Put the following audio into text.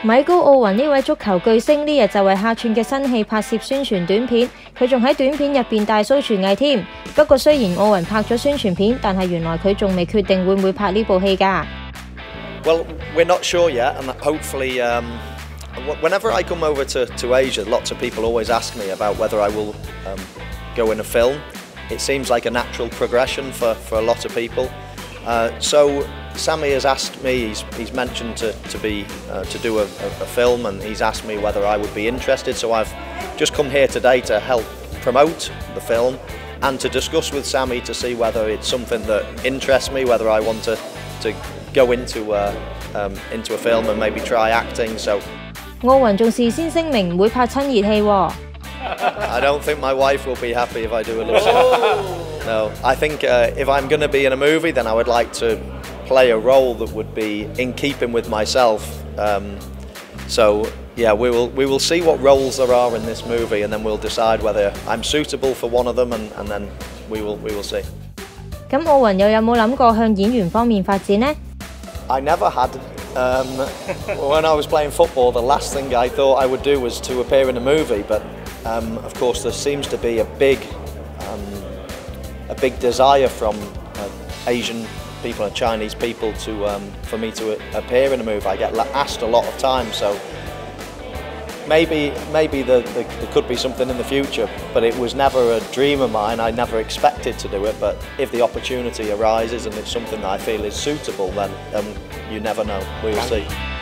米高奧雲呢位足球巨星呢日就為客串嘅新戲拍攝宣傳短片，佢仲喺短片入邊大 show 廚藝添。不過雖然奧雲拍咗宣傳片，但係原來佢仲未決定會唔會拍呢部戲㗎。 Well, we're not sure yet, and hopefully, whenever I come over to Asia, lots of people always ask me about whether I will go in a film. It seems like a natural progression for a lot of people. So Sammy has asked me. He's mentioned to do a film, and he's asked me whether I would be interested. So I've just come here today to help promote the film and to discuss with Sammy to see whether it's something that interests me, whether I want to go into a film and maybe try acting. So 奧雲仲事先聲明唔會拍親熱戲喎。 I don't think my wife will be happy if I do a love scene. No, I think if I'm going to be in a movie, then I would like to play a role that would be in keeping with myself. So yeah, we will see what roles there are in this movie, and then we'll decide whether I'm suitable for one of them, and then we will see. 咁奧雲又有冇諗過向演員方面發展呢？ I never had. When I was playing football, the last thing I thought I would do was to appear in a movie, but of course there seems to be a big desire from Asian people and Chinese people for me to appear in a movie. I get asked a lot of times, so maybe there could be something in the future, but it was never a dream of mine. I never expected to do it, but if the opportunity arises and it's something that I feel is suitable, then you never know. We will see.